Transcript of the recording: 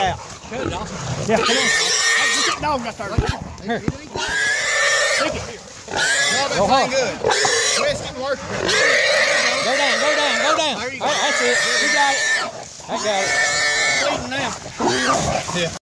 out. Good, Dawson. Yeah, come on. Hey, get that dog out there. Here. Take it. No, Go hard. good. Rest and work. Go down, go down, go down. There you go. All right, that's it. You got it. I got it. Bleeding now. Yeah.